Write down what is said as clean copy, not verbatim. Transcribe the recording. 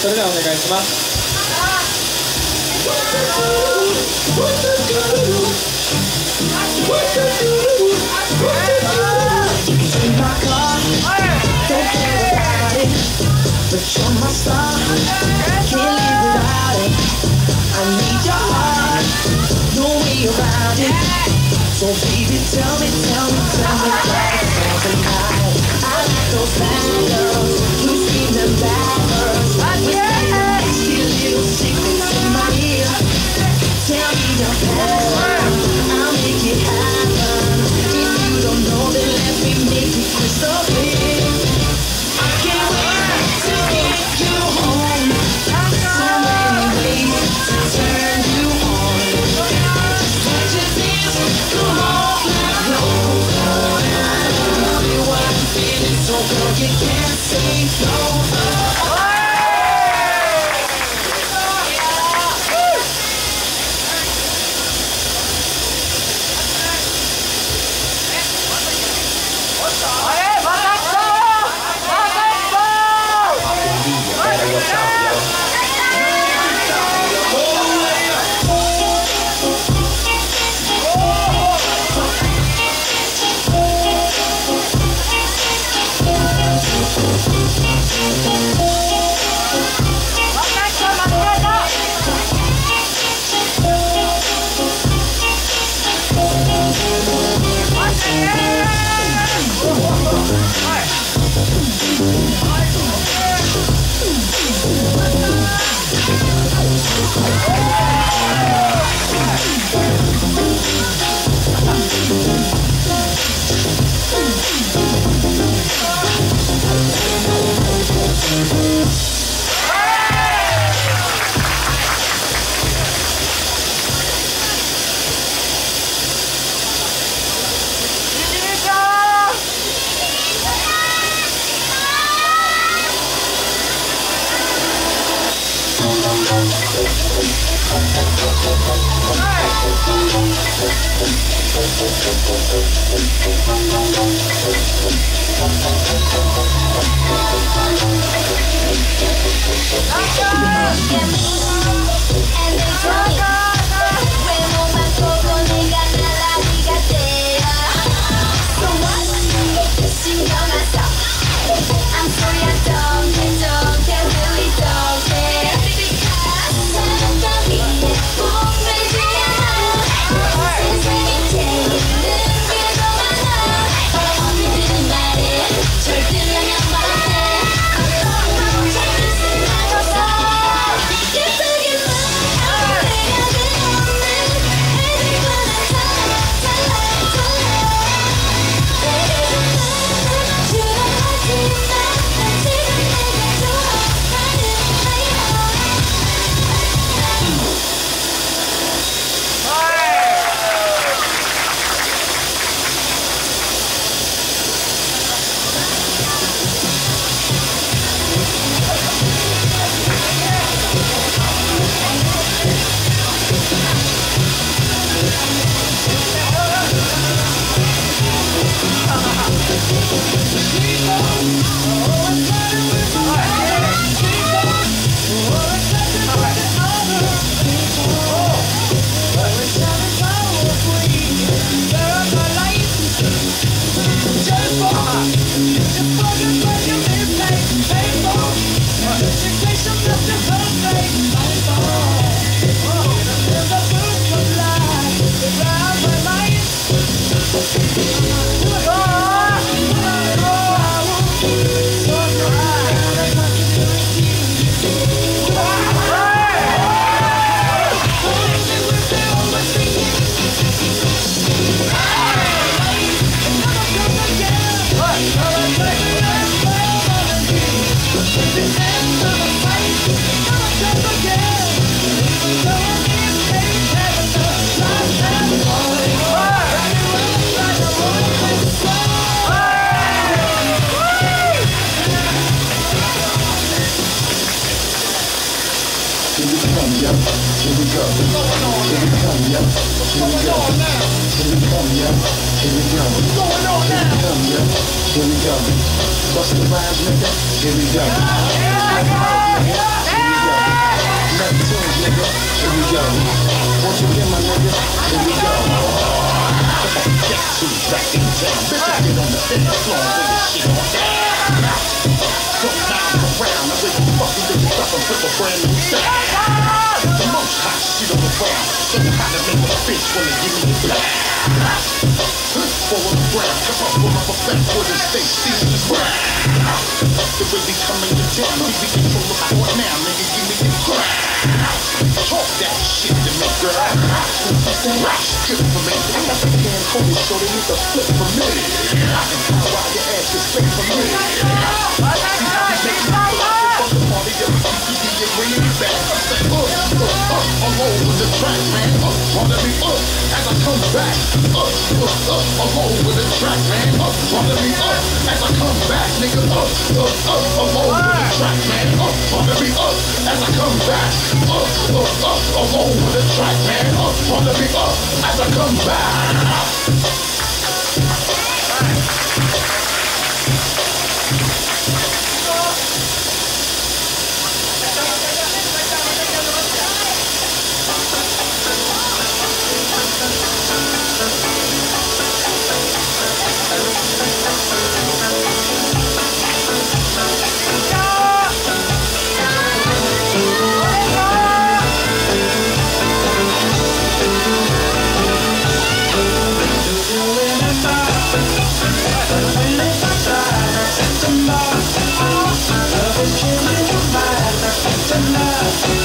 それではお願いします。 But you're my star, can't live without it. I need your heart, no way around it. So baby, tell me why it's all tonight. I like those bad girls who scream them bad girls. With nasty little secrets in my ear. Tell me your pattern, I'll make it happen. If you don't know, then let me make it crystal clear. I can't wait to get you home. So many ways to turn you on. Such a dance, come on, let's go. Tell me what I'm feeling, so girl, you can't say no. Here we go. Bust the rhymes, nigga. Here we go. attitude back in town. Bitches get on the dance floor and lay your shit on down. From round to round, I wake you fucking niggas up and flip a brand new sound. The most hot shit on the ground, so hot to make a bitch wanna give me a blast. Fall on the ground, come up from up a backwood and stay seasoned brown. The way we coming to town, we be control the court now, nigga, give me the crown. Talk that shit to me, girl. Good for me. I got the can hold it so they need to flip for me. I can tell why your ass is fake for me. See how you make me feel like the fucking party that we keep you bringing me back. I say, I'm over the track, man. Wanna be as I come back. I'm over the track, man. Wanna be as I come back, nigga. I'm over the track, man. Wanna be as I come back. I'm over the track, man. Wanna be as I come back. September, love is changing my mind. September.